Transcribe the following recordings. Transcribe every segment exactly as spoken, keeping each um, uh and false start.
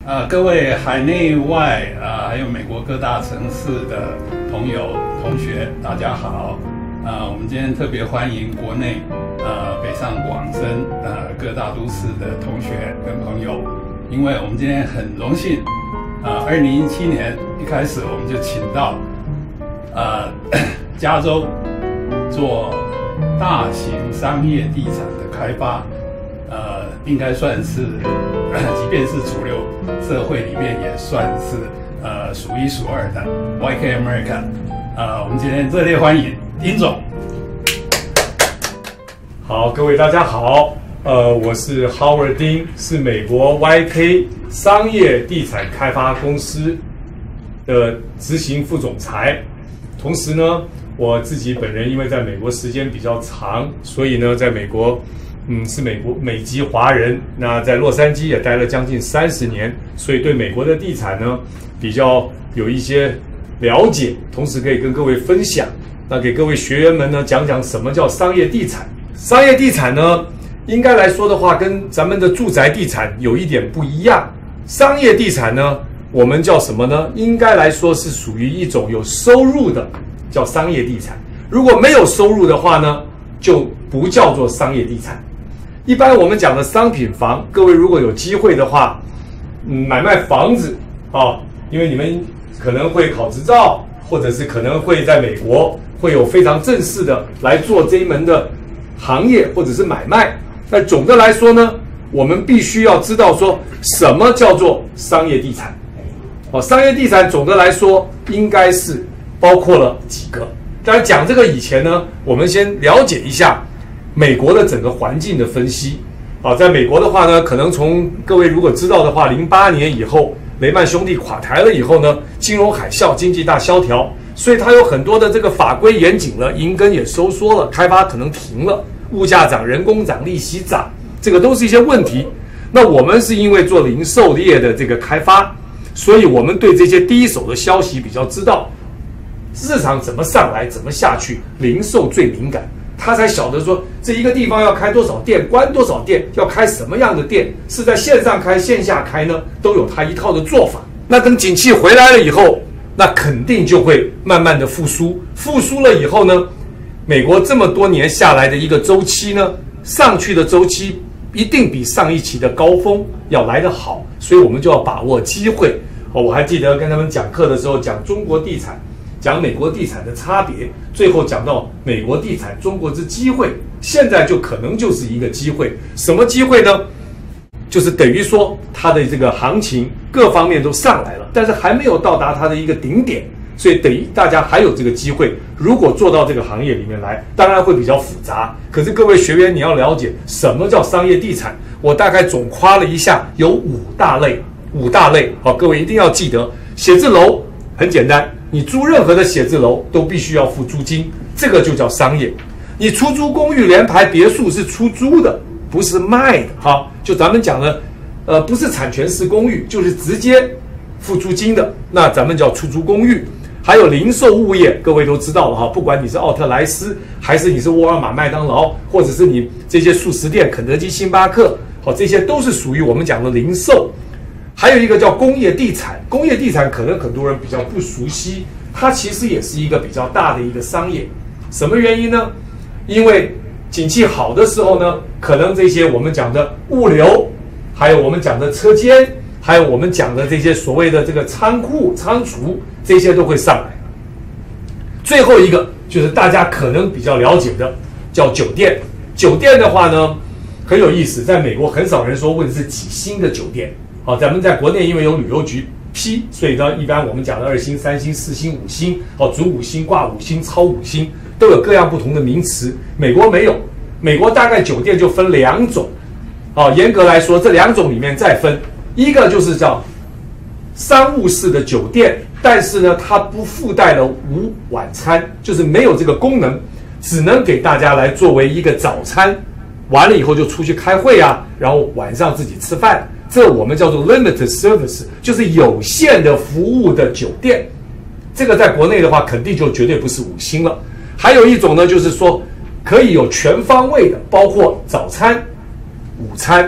呃，各位海内外啊、呃，还有美国各大城市的朋友、同学，大家好。呃，我们今天特别欢迎国内呃北上广深呃各大都市的同学跟朋友，因为我们今天很荣幸，呃，二零一七年一开始我们就请到呃加州做大型商业地产的开发，呃，应该算是。即便是主流社会里面，也算是呃数一数二的 Y K America。呃，我们今天热烈欢迎丁总。 好，各位大家好，呃，我是 Howard 丁，是美国 Y K 商业地产开发公司的执行副总裁。同时呢，我自己本人因为在美国时间比较长，所以呢，在美国。嗯，是美国美籍华人，那在洛杉矶也待了将近三十年，所以对美国的地产呢比较有一些了解，同时可以跟各位分享。那给各位学员们呢讲讲什么叫商业地产。商业地产呢，应该来说的话，跟咱们的住宅地产有一点不一样。商业地产呢，我们叫什么呢？应该来说是属于一种有收入的，叫商业地产。如果没有收入的话呢，就不叫做商业地产。一般我们讲的商品房，各位如果有机会的话，嗯，买卖房子啊，因为你们可能会考执照，或者是可能会在美国会有非常正式的来做这一门的行业或者是买卖。那总的来说呢，我们必须要知道说什么叫做商业地产。哦，商业地产总的来说应该是包括了几个。当然讲这个以前呢，我们先了解一下美国的整个环境的分析。啊，在美国的话呢，可能从各位如果知道的话，零八年以后，雷曼兄弟垮台了以后呢，金融海啸，经济大萧条，所以它有很多的这个法规严谨了，银根也收缩了，开发可能停了，物价涨，人工涨，利息涨，这个都是一些问题。那我们是因为做零售业的这个开发，所以我们对这些第一手的消息比较知道，市场怎么上来，怎么下去，零售最敏感。他才晓得说这一个地方要开多少店，关多少店，要开什么样的店，是在线上开、线下开呢，都有他一套的做法。那等景气回来了以后，那肯定就会慢慢的复苏。复苏了以后呢，美国这么多年下来的一个周期呢，上去的周期一定比上一期的高峰要来得好，所以我们就要把握机会。哦，我还记得跟他们讲课的时候讲中国地产。讲美国地产的差别，最后讲到美国地产中国之机会，现在就可能就是一个机会。什么机会呢？就是等于说它的这个行情各方面都上来了，但是还没有到达它的一个顶点，所以等于大家还有这个机会。如果做到这个行业里面来，当然会比较复杂。可是各位学员，你要了解什么叫商业地产。我大概总夸了一下，有五大类，五大类。好，各位一定要记得，写字楼很简单。你租任何的写字楼都必须要付租金，这个就叫商业。你出租公寓、联排、别墅是出租的，不是卖的哈。就咱们讲的，呃，不是产权式公寓，就是直接付租金的，那咱们叫出租公寓。还有零售物业，各位都知道了哈，不管你是奥特莱斯，还是你是沃尔玛、麦当劳，或者是你这些速食店，肯德基、星巴克，好，这些都是属于我们讲的零售。还有一个叫工业地产，工业地产可能很多人比较不熟悉，它其实也是一个比较大的一个商业。什么原因呢？因为景气好的时候呢，可能这些我们讲的物流，还有我们讲的车间，还有我们讲的这些所谓的这个仓库、仓储，这些都会上来。最后一个就是大家可能比较了解的，叫酒店。酒店的话呢，很有意思，在美国很少人说问是几星的酒店。好，咱们在国内因为有旅游局批，所以呢，一般我们讲的二星、三星、四星、五星，哦，主五星、挂五星、超五星，都有各样不同的名词。美国没有，美国大概酒店就分两种，哦，严格来说，这两种里面再分，一个就是叫商务式的酒店，但是呢，它不附带了午晚餐，就是没有这个功能，只能给大家来作为一个早餐，完了以后就出去开会啊，然后晚上自己吃饭。这我们叫做 limited service， 就是有限的服务的酒店。这个在国内的话，肯定就绝对不是五星了。还有一种呢，就是说可以有全方位的，包括早餐、午餐、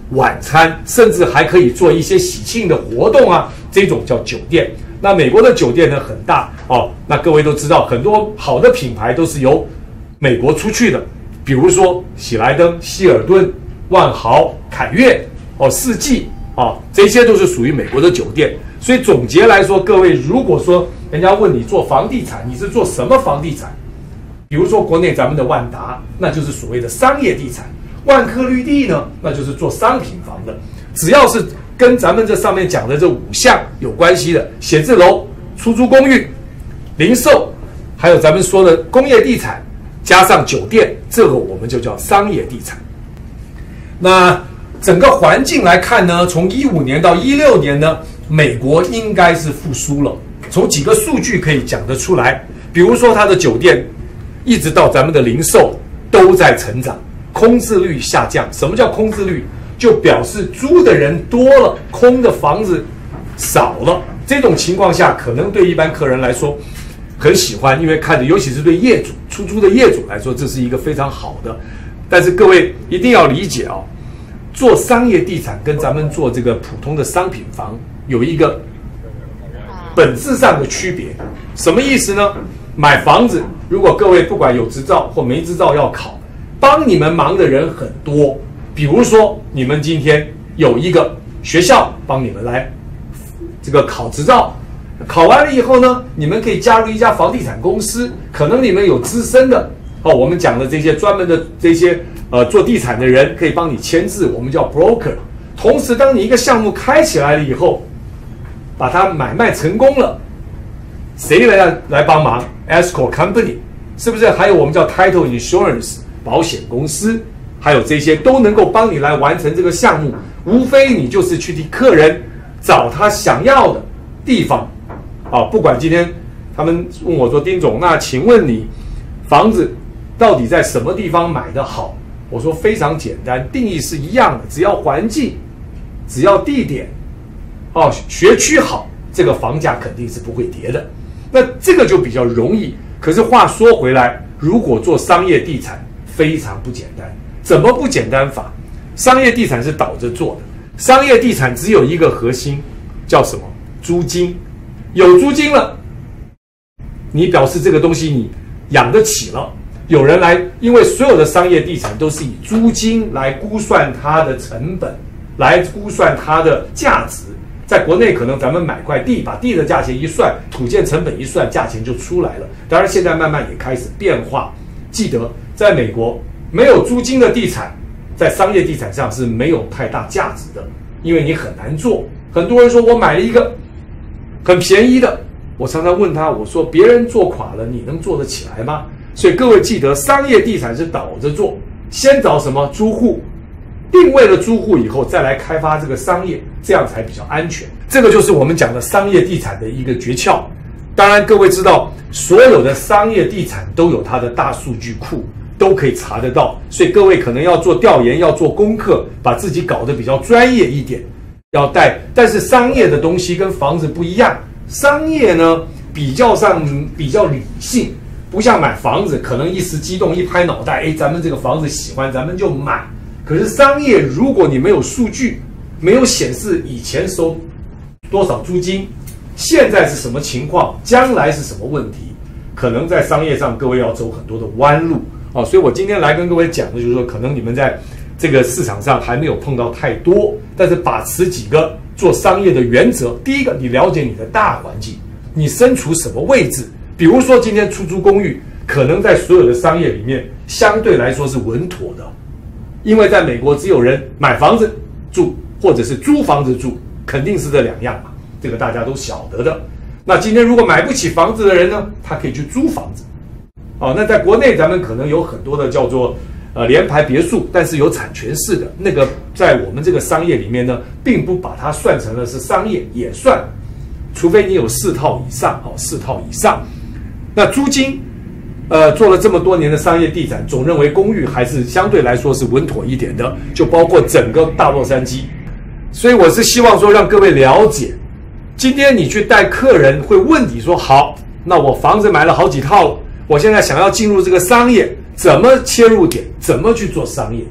晚餐，甚至还可以做一些喜庆的活动啊，这种叫酒店。那美国的酒店呢很大哦，那各位都知道，很多好的品牌都是由美国出去的，比如说喜来登、希尔顿、万豪、凯悦、哦四季啊，这些都是属于美国的酒店。所以总结来说，各位如果说人家问你做房地产，你是做什么房地产？比如说国内咱们的万达，那就是所谓的商业地产；万科绿地呢，那就是做商品房的。只要是跟咱们这上面讲的这五项有关系的，写字楼、出租公寓、零售，还有咱们说的工业地产，加上酒店，这个我们就叫商业地产。那整个环境来看呢，从一五年到一六年呢，美国应该是复苏了。从几个数据可以讲得出来，比如说它的酒店，一直到咱们的零售都在成长，空置率下降。什么叫空置率？就表示租的人多了，空的房子少了。这种情况下，可能对一般客人来说很喜欢，因为看着，尤其是对业主、出租的业主来说，这是一个非常好的。但是各位一定要理解哦，做商业地产跟咱们做这个普通的商品房有一个本质上的区别。什么意思呢？买房子，如果各位不管有执照或没执照要考，帮你们忙的人很多。比如说，你们今天有一个学校帮你们来这个考执照，考完了以后呢，你们可以加入一家房地产公司，可能你们有资深的哦，我们讲的这些专门的这些呃做地产的人可以帮你签字，我们叫 broker。同时，当你一个项目开起来了以后，把它买卖成功了，谁来来帮忙 ？Escrow company 是不是？还有我们叫 title insurance 保险公司，还有这些都能够帮你来完成这个项目。无非你就是去替客人找他想要的地方，啊，不管今天他们问我说丁总，那请问你房子到底在什么地方买得好？我说非常简单，定义是一样的，只要环境，只要地点。哦，学区好，这个房价肯定是不会跌的。那这个就比较容易。可是话说回来，如果做商业地产非常不简单。怎么不简单法？商业地产是倒着做的，商业地产只有一个核心，叫什么？租金。有租金了，你表示这个东西你养得起了，有人来，因为所有的商业地产都是以租金来估算它的成本，来估算它的价值。在国内可能咱们买块地，把地的价钱一算，土建成本一算，价钱就出来了。当然现在慢慢也开始变化。记得在美国，没有租金的地产，在商业地产上是没有太大价值的，因为你很难做。很多人说我买了一个很便宜的，我常常问他，我说别人做垮了，你能做得起来吗？所以各位记得，商业地产是倒着做，先找什么租户，定位了租户以后，再来开发这个商业，这样才比较安全。这个就是我们讲的商业地产的一个诀窍。当然，各位知道，所有的商业地产都有它的大数据库，都可以查得到。所以各位可能要做调研，要做功课，把自己搞得比较专业一点，要带。但是商业的东西跟房子不一样，商业呢比较上比较理性，不像买房子，可能一时激动一拍脑袋，哎，咱们这个房子喜欢，咱们就买。可是商业，如果你没有数据，没有显示以前收多少租金，现在是什么情况，将来是什么问题，可能在商业上各位要走很多的弯路啊。所以我今天来跟各位讲的就是说，可能你们在这个市场上还没有碰到太多，但是把持几个做商业的原则。第一个，你了解你的大环境，你身处什么位置。比如说今天出租公寓，可能在所有的商业里面相对来说是稳妥的。因为在美国，只有人买房子住，或者是租房子住，肯定是这两样嘛，这个大家都晓得的。那今天如果买不起房子的人呢，他可以去租房子。哦，那在国内咱们可能有很多的叫做呃联排别墅，但是有产权式的那个，在我们这个商业里面呢，并不把它算成了是商业，也算，除非你有四套以上，哦，四套以上。那租金。呃，做了这么多年的商业地产，总认为公寓还是相对来说是稳妥一点的，就包括整个大洛杉矶。所以我是希望说让各位了解，今天你去带客人会问你说，好，那我房子买了好几套了，我现在想要进入这个商业，怎么切入点，怎么去做商业？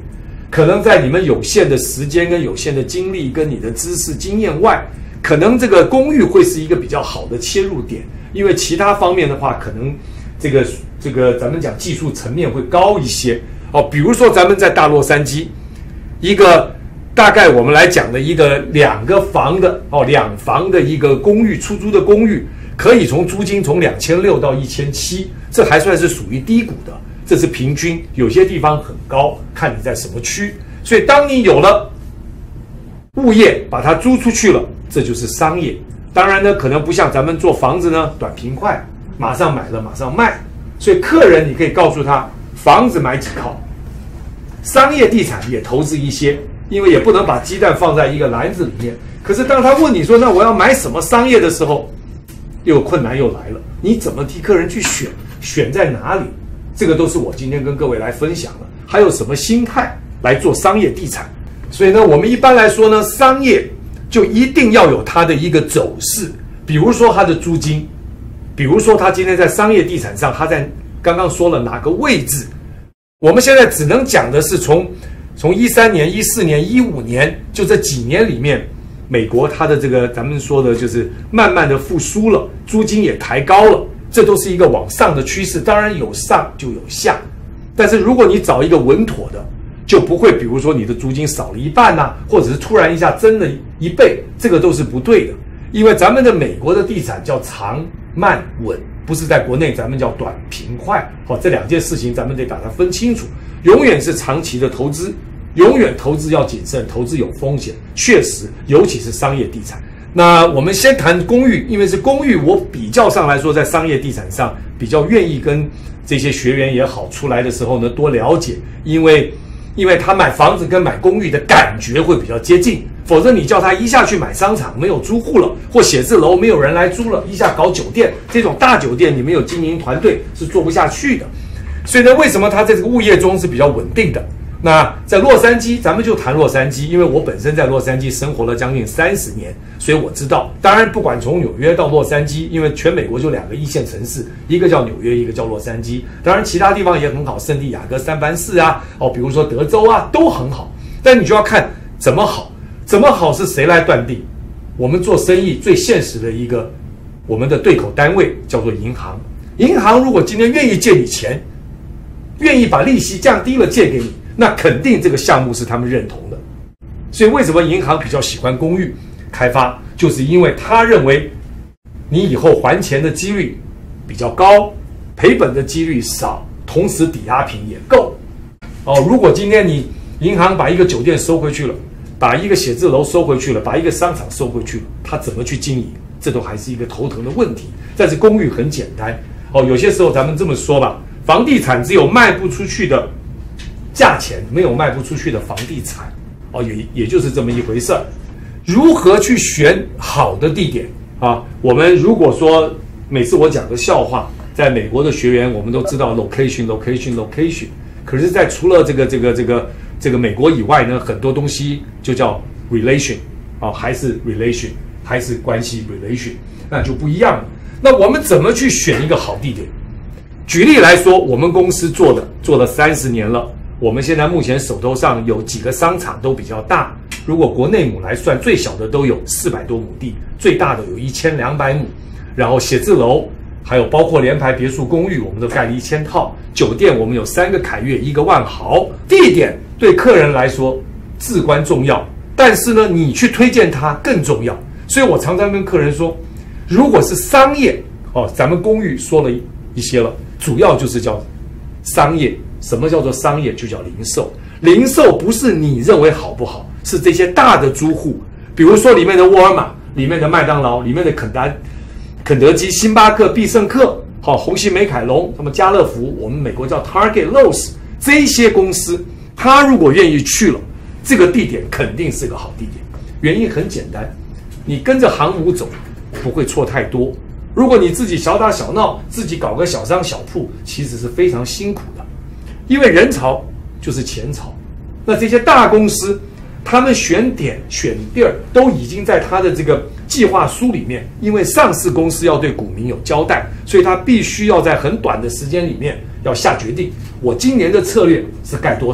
可能在你们有限的时间跟有限的精力跟你的知识经验外，可能这个公寓会是一个比较好的切入点，因为其他方面的话，可能这个这个咱们讲技术层面会高一些哦。比如说咱们在大洛杉矶，一个大概我们来讲的一个两个房的哦两房的一个公寓出租的公寓，可以从租金从两千六到一千七，这还算是属于低谷的。这是平均，有些地方很高，看你在什么区。所以，当你有了物业，把它租出去了，这就是商业。当然呢，可能不像咱们做房子呢，短平快，马上买了马上卖。所以，客人你可以告诉他，房子买几套，商业地产也投资一些，因为也不能把鸡蛋放在一个篮子里面。可是，当他问你说，那我要买什么商业的时候，又困难又来了，你怎么替客人去选？选在哪里？这个都是我今天跟各位来分享的，还有什么心态来做商业地产？所以呢，我们一般来说呢，商业就一定要有它的一个走势，比如说它的租金，比如说它今天在商业地产上，它在刚刚说了哪个位置，我们现在只能讲的是从从一三年、一四年、一五年，就这几年里面，美国它的这个咱们说的就是慢慢的复苏了，租金也抬高了。这都是一个往上的趋势，当然有上就有下，但是如果你找一个稳妥的，就不会比如说你的租金少了一半呐、啊，或者是突然一下增了一倍，这个都是不对的。因为咱们的美国的地产叫长慢稳，不是在国内咱们叫短平快。好，这两件事情咱们得把它分清楚，永远是长期的投资，永远投资要谨慎，投资有风险，确实，尤其是商业地产。那我们先谈公寓，因为是公寓，我比较上来说，在商业地产上比较愿意跟这些学员也好出来的时候呢多了解，因为因为他买房子跟买公寓的感觉会比较接近，否则你叫他一下去买商场没有租户了，或写字楼没有人来租了，一下搞酒店，这种大酒店你没有经营团队是做不下去的。所以呢，为什么他在这个物业中是比较稳定的？那在洛杉矶，咱们就谈洛杉矶，因为我本身在洛杉矶生活了将近三十年，所以我知道。当然，不管从纽约到洛杉矶，因为全美国就两个一线城市，一个叫纽约，一个叫洛杉矶。当然，其他地方也很好，圣地亚哥、三藩市啊，哦，比如说德州啊，都很好。但你就要看怎么好，怎么好是谁来断定？我们做生意最现实的一个，我们的对口单位叫做银行。银行如果今天愿意借你钱，愿意把利息降低了借给你，那肯定这个项目是他们认同的。所以为什么银行比较喜欢公寓开发，就是因为他认为你以后还钱的几率比较高，赔本的几率少，同时抵押品也够。哦，如果今天你银行把一个酒店收回去了，把一个写字楼收回去了，把一个商场收回去了，他怎么去经营？这都还是一个头疼的问题。但是公寓很简单。哦，有些时候咱们这么说吧，房地产只有卖不出去的价钱，没有卖不出去的房地产。哦，也也就是这么一回事儿。如何去选好的地点啊？我们如果说每次我讲个笑话，在美国的学员我们都知道 location location location， 可是，在除了这个这个这个这个美国以外呢，很多东西就叫 relation 啊，还是 relation， 还是关系 relation， 那就不一样了。那我们怎么去选一个好地点？举例来说，我们公司做的做了三十年了。我们现在目前手头上有几个商场都比较大，如果国内亩来算，最小的都有四百多亩地，最大的有一千两百亩。然后写字楼，还有包括联排别墅公寓，我们都盖了一千套。酒店我们有三个凯悦，一个万豪。地点对客人来说至关重要，但是呢，你去推荐它更重要。所以我常常跟客人说，如果是商业哦，咱们公寓说了一些了，主要就是叫商业。什么叫做商业？就叫零售。零售不是你认为好不好，是这些大的租户，比如说里面的沃尔玛、里面的麦当劳、里面的肯达、肯德基、星巴克、必胜客、好红旗美凯龙、什么家乐福，我们美国叫 Target、Lowe's， 这些公司，他如果愿意去了，这个地点肯定是个好地点。原因很简单，你跟着航母走，不会错太多。如果你自己小打小闹，自己搞个小商小铺，其实是非常辛苦的。因为人潮就是钱潮，那这些大公司，他们选点选地儿都已经在他的这个计划书里面，因为上市公司要对股民有交代，所以他必须要在很短的时间里面要下决定，我今年的策略是盖多少。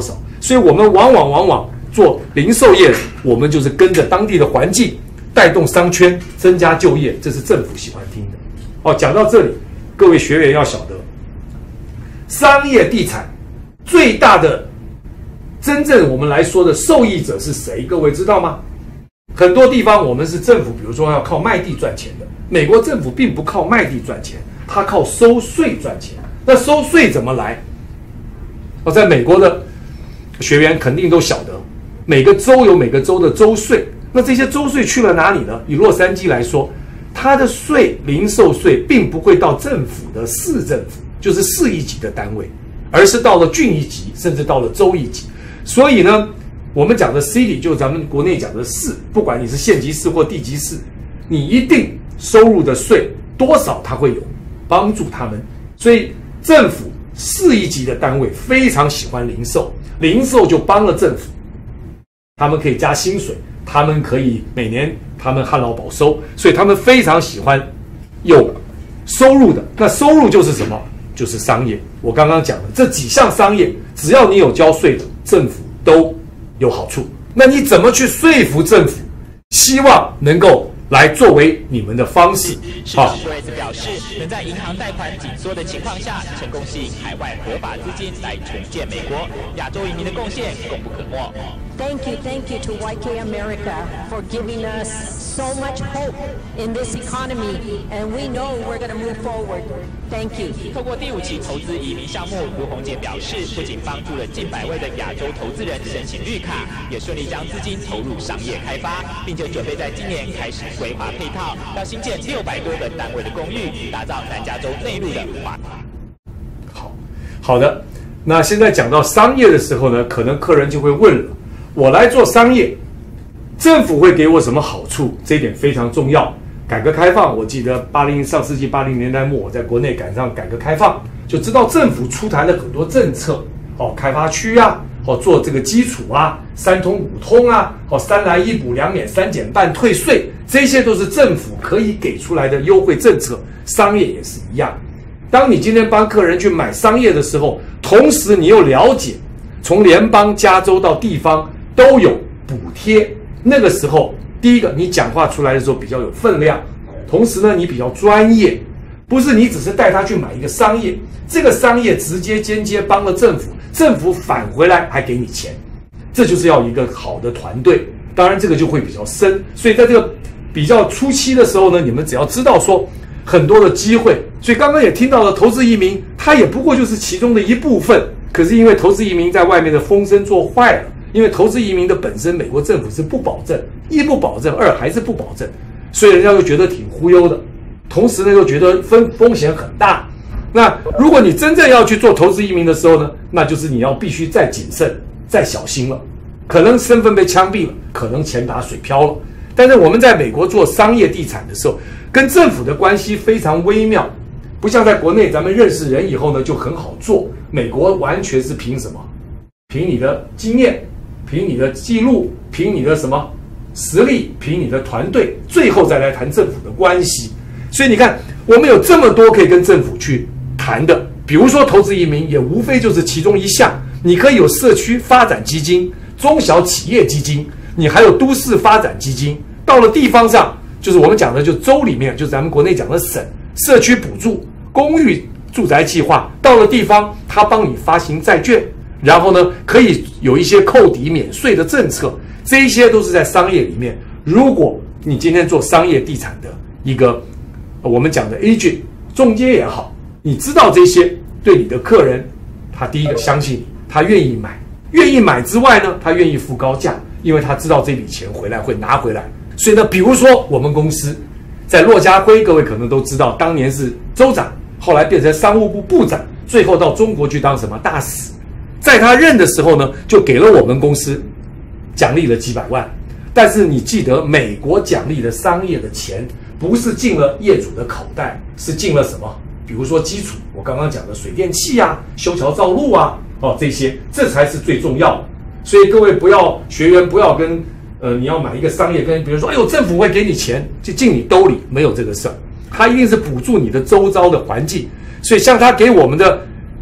所以我们往往往往做零售业，我们就是跟着当地的环境带动商圈，增加就业，这是政府喜欢听的。哦，讲到这里，各位学员要晓得，商业地产最大的真正我们来说的受益者是谁？各位知道吗？很多地方我们是政府，比如说要靠卖地赚钱的，美国政府并不靠卖地赚钱，它靠收税赚钱。那收税怎么来？哦，在美国的学员肯定都晓得，每个州有每个州的州税。那这些州税去了哪里呢？以洛杉矶来说，它的税，零售税并不会到政府的市政府，就是市一级的单位，而是到了郡一级，甚至到了州一级。所以呢，我们讲的 city 就是咱们国内讲的市，不管你是县级市或地级市，你一定收入的税多少，它会有帮助他们。所以政府市一级的单位非常喜欢零售，零售就帮了政府，他们可以加薪水，他们可以每年他们旱涝保收，所以他们非常喜欢有收入的。那收入就是什么？就是商业。我刚刚讲的这几项商业，只要你有交税的，政府都有好处。那你怎么去说服政府，希望能够来作为你们的方式？ 好，瑞斯表示，能在银行贷款紧缩的情况下，成功吸引海外合法资金来重建美国，亚洲移民的贡献功不可没。 Thank you, thank you to Y K America for giving us so much hope in this economy, and we know we're going to move forward. Thank you. 透过第五期投资移民项目，卢宏杰表示，不仅帮助了近百位的亚洲投资人申请绿卡，也顺利将资金投入商业开发，并且准备在今年开始规划配套，要新建六百多个单位的公寓，打造南加州内陆的华。 好，好的。那现在讲到商业的时候呢，可能客人就会问了。我来做商业，政府会给我什么好处？这一点非常重要。改革开放，我记得八零上世纪八零年代末，我在国内赶上改革开放，就知道政府出台了很多政策，哦，开发区啊，哦，做这个基础啊，三通五通啊，哦，三来一补两免三减半退税，这些都是政府可以给出来的优惠政策。商业也是一样。当你今天帮客人去买商业的时候，同时你又了解，从联邦、加州到地方都有补贴，那个时候，第一个你讲话出来的时候比较有分量，同时呢你比较专业，不是你只是带他去买一个商业，这个商业直接间接帮了政府，政府返回来还给你钱，这就是要一个好的团队。当然这个就会比较深，所以在这个比较初期的时候呢，你们只要知道说很多的机会，所以刚刚也听到了投资移民，它也不过就是其中的一部分，可是因为投资移民在外面的风声做坏了。因为投资移民的本身，美国政府是不保证，一不保证，二还是不保证，所以人家就觉得挺忽悠的，同时呢又觉得风风险很大。那如果你真正要去做投资移民的时候呢，那就是你要必须再谨慎、再小心了，可能身份被枪毙了，可能钱打水漂了。但是我们在美国做商业地产的时候，跟政府的关系非常微妙，不像在国内咱们认识人以后呢就很好做，美国完全是凭什么？凭你的经验。凭你的记录，凭你的什么实力，凭你的团队，最后再来谈政府的关系。所以你看，我们有这么多可以跟政府去谈的，比如说投资移民，也无非就是其中一项。你可以有社区发展基金、中小企业基金，你还有都市发展基金。到了地方上，就是我们讲的，就州里面，就是咱们国内讲的省社区补助、公寓住宅计划。到了地方，他帮你发行债券。然后呢，可以有一些扣抵免税的政策，这一些都是在商业里面。如果你今天做商业地产的一个我们讲的 agent 中介也好，你知道这些，对你的客人，他第一个相信你，他愿意买，愿意买之外呢，他愿意付高价，因为他知道这笔钱回来会拿回来。所以呢，比如说我们公司在骆家辉，各位可能都知道，当年是州长，后来变成商务部部长，最后到中国去当什么大使。在他任的时候呢，就给了我们公司奖励了几百万。但是你记得，美国奖励的商业的钱不是进了业主的口袋，是进了什么？比如说基础，我刚刚讲的水电气啊、修桥造路啊，哦这些，这才是最重要的。所以各位不要学员不要跟呃你要买一个商业，跟别人说，哎呦政府会给你钱，就进你兜里，没有这个事儿。他一定是补助你的周遭的环境。所以像他给我们的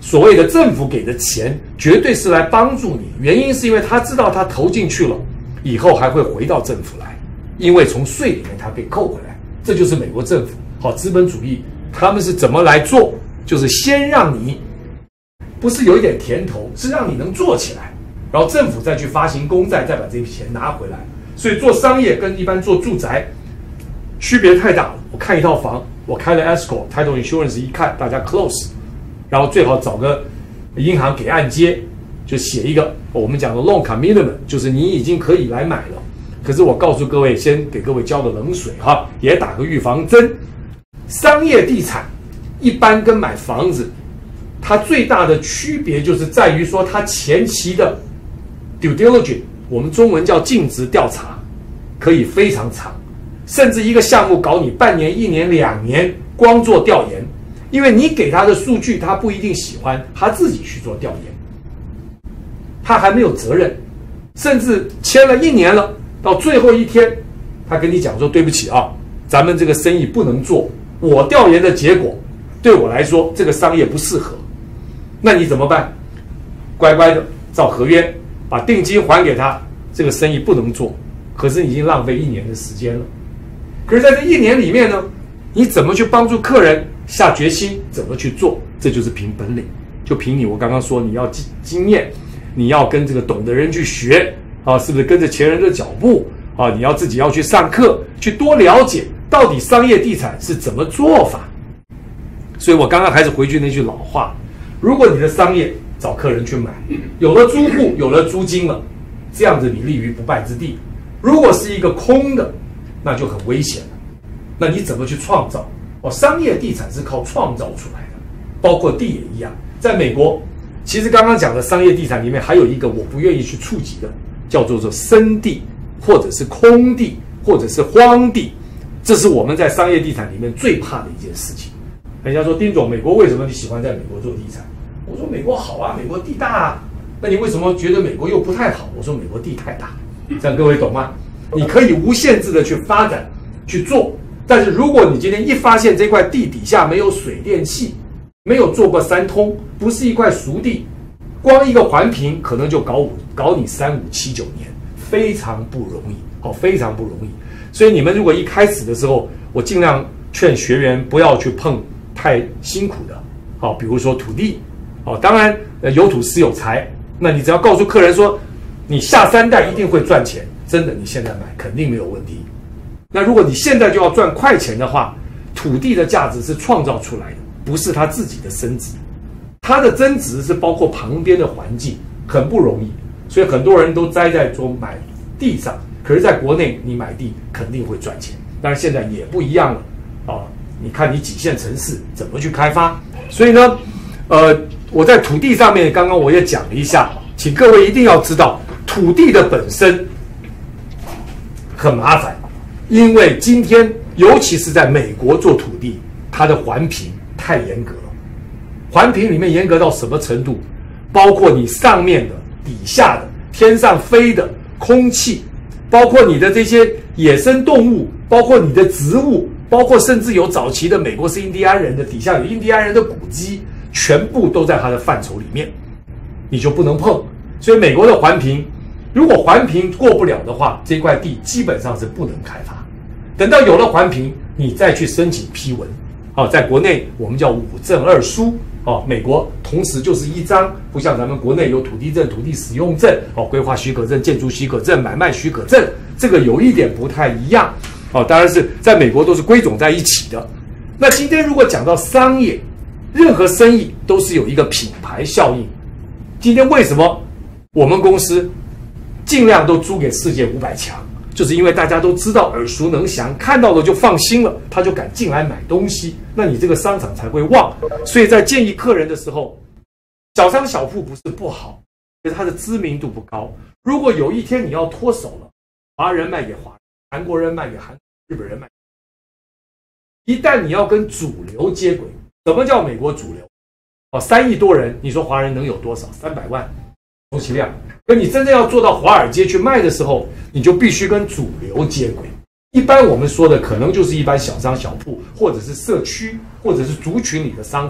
所谓的政府给的钱，绝对是来帮助你。原因是因为他知道他投进去了，以后还会回到政府来，因为从税里面他被扣回来。这就是美国政府，好，资本主义他们是怎么来做？就是先让你不是有一点甜头，是让你能做起来，然后政府再去发行公债，再把这笔钱拿回来。所以做商业跟一般做住宅区别太大了。我看一套房，我开了 Escrow Title Insurance 一看，大家 close， 然后最好找个银行给按揭，就写一个我们讲的 loan commitment， 就是你已经可以来买了。可是我告诉各位，先给各位浇个冷水哈，也打个预防针。商业地产一般跟买房子，它最大的区别就是在于说，它前期的 due diligence， 我们中文叫尽职调查，可以非常长，甚至一个项目搞你半年、一年、两年，光做调研，因为你给他的数据他不一定喜欢，他自己去做调研，他还没有责任，甚至签了一年了。到最后一天，他跟你讲说：“对不起啊，咱们这个生意不能做。我调研的结果，对我来说这个商业不适合。那你怎么办？乖乖的照合约把定金还给他。这个生意不能做，可是你已经浪费一年的时间了。可是在这一年里面呢，你怎么去帮助客人下决心，怎么去做？这就是凭本领，就凭你。我刚刚说你要经经验，你要跟这个懂的人去学。”啊，是不是跟着前人的脚步啊？你要自己要去上课，去多了解到底商业地产是怎么做法。所以我刚刚还是回去那句老话：如果你的商业找客人去买，有了租户，有了租金了，这样子你立于不败之地。如果是一个空的，那就很危险了。那你怎么去创造？哦，商业地产是靠创造出来的，包括地也一样。在美国，其实刚刚讲的商业地产里面还有一个我不愿意去触及的。叫做做生地，或者是空地，或者是荒地，这是我们在商业地产里面最怕的一件事情。人家说丁总，美国为什么你喜欢在美国做地产？我说美国好啊，美国地大啊。那你为什么觉得美国又不太好？我说美国地太大。这样各位懂吗？你可以无限制的去发展去做，但是如果你今天一发现这块地底下没有水电气，没有做过三通，不是一块熟地。光一个环评可能就搞五搞你三五七九年，非常不容易，好，非常不容易。所以你们如果一开始的时候，我尽量劝学员不要去碰太辛苦的，好，比如说土地，好，当然有土斯有财，那你只要告诉客人说，你下三代一定会赚钱，真的，你现在买肯定没有问题。那如果你现在就要赚快钱的话，土地的价值是创造出来的，不是它自己的升值。它的增值是包括旁边的环境，很不容易，所以很多人都栽在说买地上。可是，在国内你买地肯定会赚钱，但是现在也不一样了啊！你看你几线城市怎么去开发？所以呢，呃，我在土地上面，刚刚我也讲了一下，请各位一定要知道，土地的本身很麻烦，因为今天尤其是在美国做土地，它的环评太严格了。环评里面严格到什么程度？包括你上面的、底下的、天上飞的、空气，包括你的这些野生动物，包括你的植物，包括甚至有早期的美国是印第安人的，底下有印第安人的古迹，全部都在它的范畴里面，你就不能碰。所以美国的环评，如果环评过不了的话，这块地基本上是不能开发。等到有了环评，你再去申请批文。啊，在国内我们叫五证二书。哦，美国同时就是一张，不像咱们国内有土地证、土地使用证、哦规划许可证、建筑许可证、买卖许可证，这个有一点不太一样。哦，当然是在美国都是归总在一起的。那今天如果讲到商业，任何生意都是有一个品牌效应。今天为什么我们公司尽量都租给世界五百强？就是因为大家都知道耳熟能详，看到了就放心了，他就敢进来买东西，那你这个商场才会旺。所以在建议客人的时候，小商小铺不是不好，可是它的知名度不高。如果有一天你要脱手了，华人卖给华人，韩国人卖给韩，日本人卖，一旦你要跟主流接轨，什么叫美国主流？哦，三亿多人，你说华人能有多少？三百万。充其量，可你真正要做到华尔街去卖的时候，你就必须跟主流接轨。一般我们说的可能就是一般小商小铺，或者是社区，或者是族群里的商场。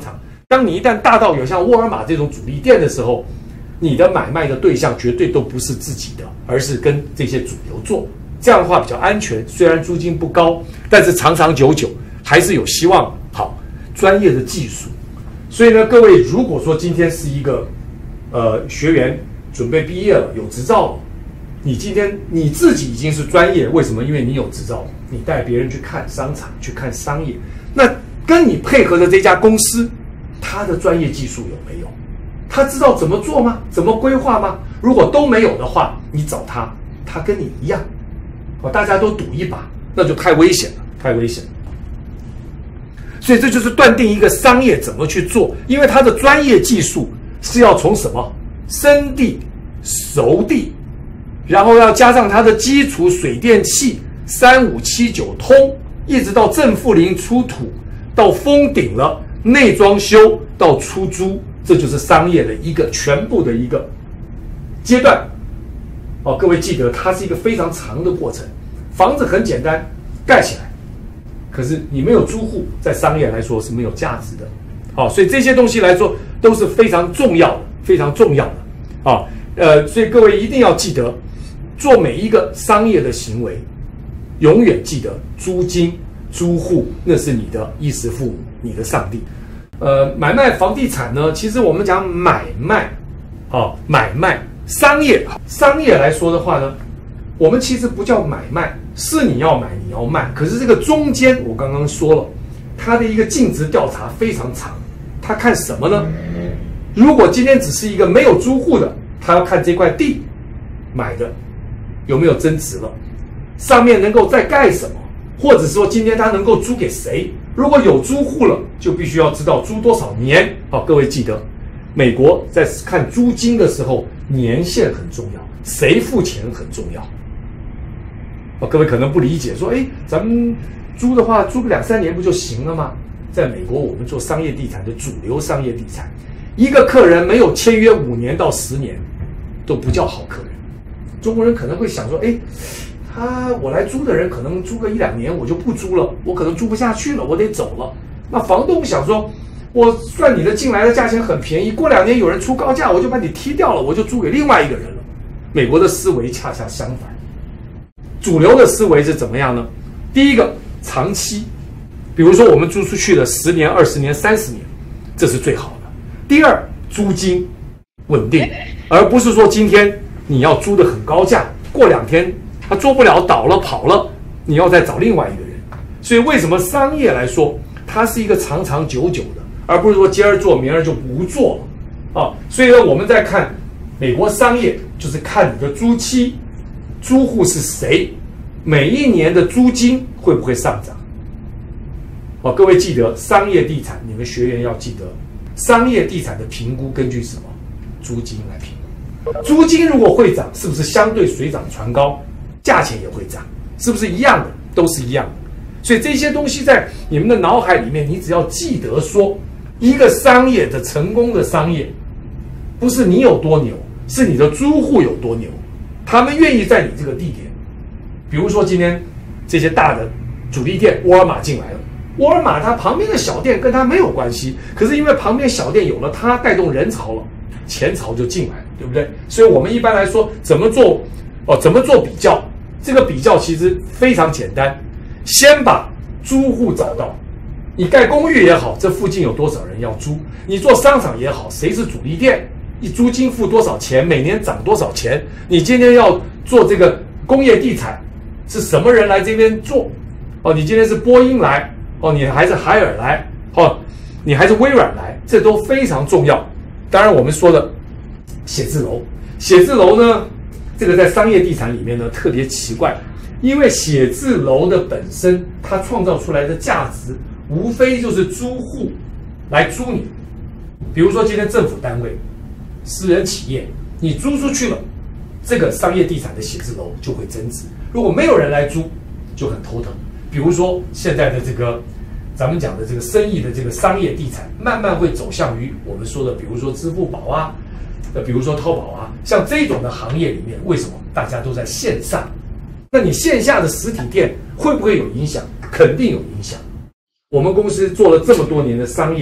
当你一旦大到有像沃尔玛这种主力店的时候，你的买卖的对象绝对都不是自己的，而是跟这些主流做。这样的话比较安全，虽然租金不高，但是长长久久还是有希望。好，专业的技术。所以呢，各位如果说今天是一个呃学员准备毕业了，有执照了，你今天你自己已经是专业，为什么？因为你有执照，你带别人去看商场，去看商业，那跟你配合的这家公司，他的专业技术有没有？他知道怎么做吗？怎么规划吗？如果都没有的话，你找他，他跟你一样，哦，大家都赌一把，那就太危险了，太危险了。所以这就是断定一个商业怎么去做，因为他的专业技术是要从什么生地、熟地，然后要加上它的基础水电气三五七九通，一直到正负零出土，到封顶了，内装修到出租。这就是商业的一个全部的一个阶段，哦，各位记得，它是一个非常长的过程。房子很简单，盖起来，可是你没有租户，在商业来说是没有价值的。好，所以这些东西来说都是非常重要的，非常重要的。好，呃，所以各位一定要记得，做每一个商业的行为，永远记得租金、租户那是你的衣食父母，你的上帝。呃，买卖房地产呢，其实我们讲买卖，哦，买卖商业，商业来说的话呢，我们其实不叫买卖，是你要买你要卖，可是这个中间我刚刚说了，它的一个尽职调查非常长，他看什么呢？如果今天只是一个没有租户的，他要看这块地买的有没有增值了，上面能够再盖什么，或者说今天他能够租给谁。如果有租户了，就必须要知道租多少年。好，各位记得，美国在看租金的时候，年限很重要，谁付钱很重要。哦，各位可能不理解，说，哎，咱们租的话，租个两三年不就行了吗？在美国，我们做商业地产的主流商业地产，一个客人没有签约五年到十年，都不叫好客人。中国人可能会想说，哎。他我来租的人可能租个一两年我就不租了，我可能租不下去了，我得走了。那房东想说，我算你的进来的价钱很便宜，过两年有人出高价，我就把你踢掉了，我就租给另外一个人了。美国的思维恰恰相反，主流的思维是怎么样呢？第一个，长期，比如说我们租出去了十年、二十年、三十年，这是最好的。第二，租金稳定，而不是说今天你要租的很高价，过两天他做不了倒了跑了，你要再找另外一个人。所以为什么商业来说，它是一个长长久久的，而不是说今儿做明儿就不做了啊。所以呢，我们在看美国商业，就是看你的租期，租户是谁，每一年的租金会不会上涨。哦，各位记得商业地产，你们学员要记得，商业地产的评估根据什么？租金来评估。租金如果会涨，是不是相对水涨船高？价钱也会涨，是不是一样的？都是一样的。所以这些东西在你们的脑海里面，你只要记得说，一个商业的成功的商业，不是你有多牛，是你的租户有多牛，他们愿意在你这个地点。比如说今天这些大的主力店，沃尔玛进来了，沃尔玛它旁边的小店跟它没有关系，可是因为旁边小店有了它，带动人潮了，钱潮就进来了，对不对？所以我们一般来说怎么做哦？怎么做比较？这个比较其实非常简单，先把租户找到。你盖公寓也好，这附近有多少人要租？你做商场也好，谁是主力店？你租金付多少钱？每年涨多少钱？你今天要做这个工业地产，是什么人来这边做？哦，你今天是波音来，哦，你还是海尔来，哦，你还是微软来，这都非常重要。当然，我们说的写字楼，写字楼呢？这个在商业地产里面呢特别奇怪，因为写字楼的本身它创造出来的价值，无非就是租户来租你。比如说今天政府单位、私人企业，你租出去了，这个商业地产的写字楼就会增值。如果没有人来租，就很头疼。比如说现在的这个咱们讲的这个生意的这个商业地产，慢慢会走向于我们说的，比如说支付宝啊。呃，比如说淘宝啊，像这种的行业里面，为什么大家都在线上？那你线下的实体店会不会有影响？肯定有影响。我们公司做了这么多年的商业，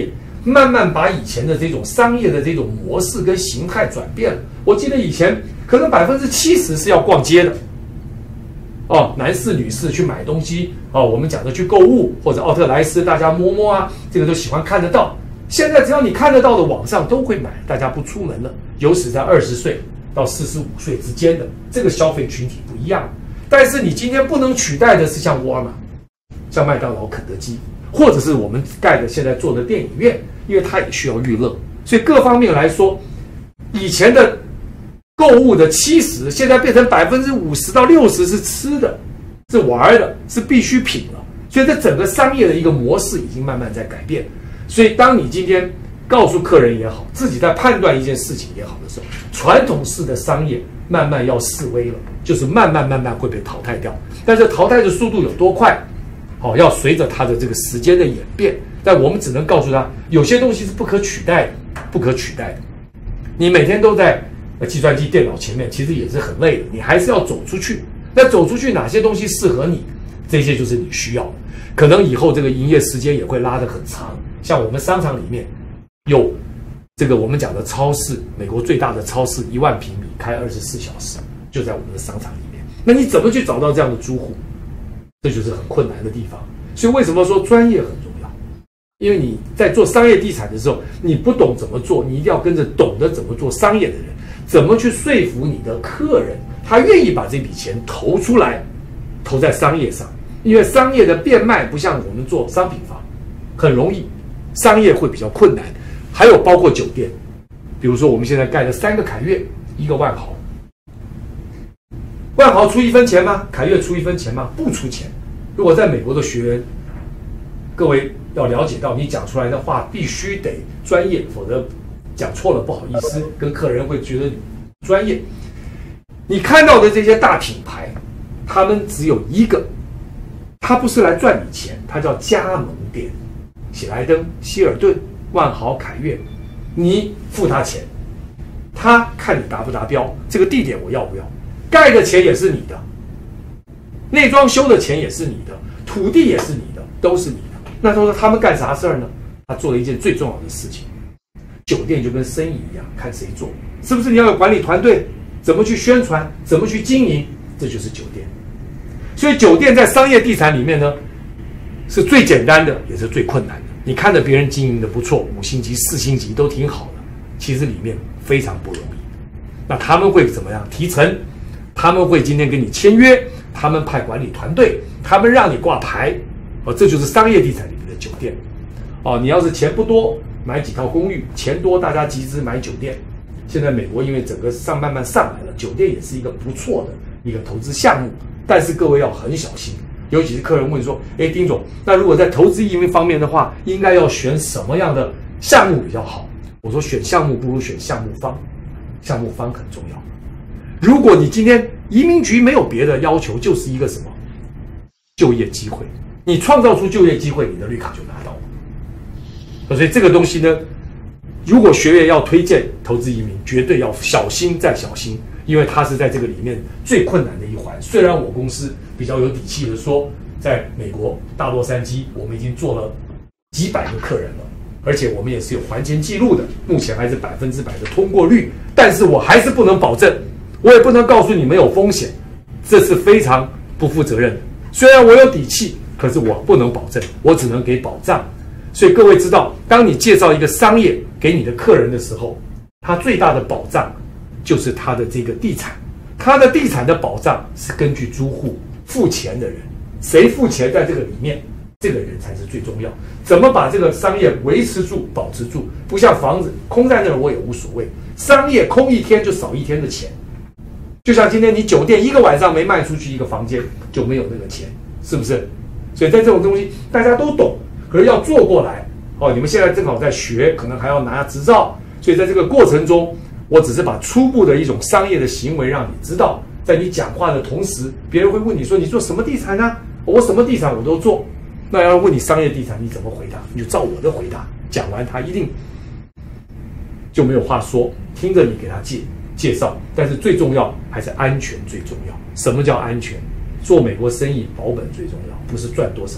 慢慢把以前的这种商业的这种模式跟形态转变了。我记得以前可能百分之七十是要逛街的，哦，男士女士去买东西，哦，我们讲的去购物或者奥特莱斯，大家摸摸啊，这个都喜欢看得到。现在只要你看得到的，网上都会买，大家不出门了。尤其在二十岁到四十五岁之间的这个消费群体不一样。但是你今天不能取代的是像沃尔玛、像麦当劳、肯德基，或者是我们盖的现在做的电影院，因为它也需要娱乐，所以各方面来说，以前的购物的七十，现在变成百分之五十到六十是吃的，是玩的，是必需品了。所以这整个商业的一个模式已经慢慢在改变。所以当你今天告诉客人也好，自己在判断一件事情也好的时候，传统式的商业慢慢要式微了，就是慢慢慢慢会被淘汰掉。但是淘汰的速度有多快？好，要随着它的这个时间的演变。但我们只能告诉他，有些东西是不可取代的，不可取代的。你每天都在计算机、电脑前面，其实也是很累的。你还是要走出去。那走出去，哪些东西适合你？这些就是你需要的。可能以后这个营业时间也会拉得很长。像我们商场里面有这个我们讲的超市，美国最大的超市一万平米，开二十四小时，就在我们的商场里面。那你怎么去找到这样的租户？这就是很困难的地方。所以为什么说专业很重要？因为你在做商业地产的时候，你不懂怎么做，你一定要跟着懂得怎么做商业的人，怎么去说服你的客人，他愿意把这笔钱投出来，投在商业上。因为商业的变卖不像我们做商品房很容易，商业会比较困难。还有包括酒店，比如说我们现在盖了三个凯悦，一个万豪。万豪出一分钱吗？凯悦出一分钱吗？不出钱。如果在美国的学员，各位要了解到，你讲出来的话必须得专业，否则讲错了不好意思，跟客人会觉得你专业。你看到的这些大品牌，他们只有一个，他不是来赚你钱，他叫加盟店，喜来登、希尔顿、万豪、凯悦，你付他钱，他看你达不达标，这个地点我要不要，盖的钱也是你的，内装修的钱也是你的，土地也是你的，都是你的。那他说他们干啥事儿呢？他做了一件最重要的事情。酒店就跟生意一样，看谁做，是不是你要有管理团队，怎么去宣传，怎么去经营，这就是酒店。所以酒店在商业地产里面呢，是最简单的，也是最困难的。你看着别人经营的不错，五星级、四星级都挺好的，其实里面非常不容易。那他们会怎么样？提成，他们会今天跟你签约，他们派管理团队，他们让你挂牌，哦，这就是商业地产里面的酒店。哦，你要是钱不多，买几套公寓；钱多，大家集资买酒店。现在美国因为整个上慢慢上来了，酒店也是一个不错的一个投资项目。但是各位要很小心，尤其是客人问说：“哎，丁总，那如果在投资移民方面的话，应该要选什么样的项目比较好？”我说：“选项目不如选项目方，项目方很重要。如果你今天移民局没有别的要求，就是一个什么就业机会，你创造出就业机会，你的绿卡就拿到了。所以这个东西呢，如果学员要推荐投资移民，绝对要小心再小心。”因为它是在这个里面最困难的一环。虽然我公司比较有底气的说，在美国大洛杉矶，我们已经做了几百个客人了，而且我们也是有还钱记录的，目前还是百分之百的通过率。但是我还是不能保证，我也不能告诉你没有风险，这是非常不负责任的。虽然我有底气，可是我不能保证，我只能给保障。所以各位知道，当你介绍一个商业给你的客人的时候，他最大的保障就是他的这个地产，他的地产的保障是根据租户付钱的人，谁付钱在这个里面，这个人才是最重要。怎么把这个商业维持住、保持住？不像房子空在那儿我也无所谓，商业空一天就少一天的钱。就像今天你酒店一个晚上没卖出去一个房间，就没有那个钱，是不是？所以在这种东西大家都懂，可是要做过来哦。你们现在正好在学，可能还要拿执照，所以在这个过程中，我只是把初步的一种商业的行为让你知道，在你讲话的同时，别人会问你说：“你做什么地产呢？”我什么地产我都做。那要问你商业地产，你怎么回答？你就照我的回答讲完，他一定就没有话说，听着你给他介介绍。但是最重要还是安全最重要。什么叫安全？做美国生意保本最重要，不是赚多少钱。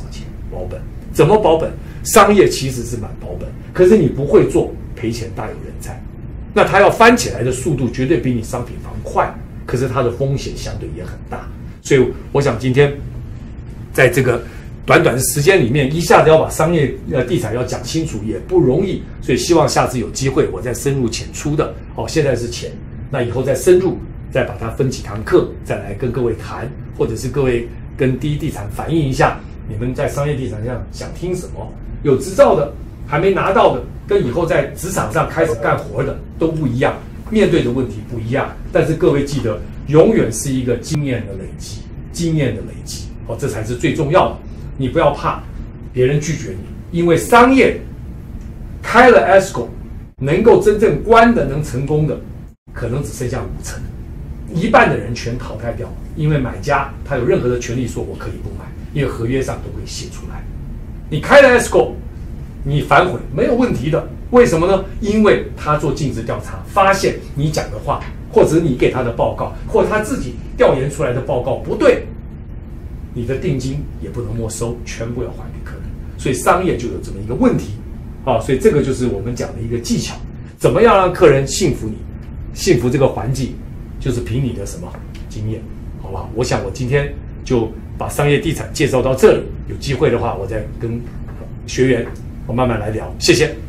保本。怎么保本？商业其实是蛮保本，可是你不会做，赔钱大有人在。那它要翻起来的速度绝对比你商品房快，可是它的风险相对也很大。所以我想今天在这个短短的时间里面，一下子要把商业呃地产要讲清楚也不容易，所以希望下次有机会我再深入浅出的。哦，现在是浅，那以后再深入，再把它分几堂课，再来跟各位谈，或者是各位跟第一地产反映一下，你们在商业地产上想听什么？有执照的，还没拿到的，跟以后在职场上开始干活的都不一样，面对的问题不一样。但是各位记得，永远是一个经验的累积，经验的累积，哦，这才是最重要的。你不要怕别人拒绝你，因为商业开了 Escrow， 能够真正关的、能成功的，可能只剩下五成，一半的人全淘汰掉。因为买家他有任何的权利说我可以不买，因为合约上都会写出来。你开了 Escrow， 你反悔没有问题的，为什么呢？因为他做尽职调查，发现你讲的话，或者你给他的报告，或者他自己调研出来的报告不对，你的定金也不能没收，全部要还给客人。所以商业就有这么一个问题，啊，所以这个就是我们讲的一个技巧，怎么样让客人信服你，信服这个环境，就是凭你的什么经验，好不好？我想我今天就把商业地产介绍到这里，有机会的话，我再跟学员我慢慢来聊，谢谢。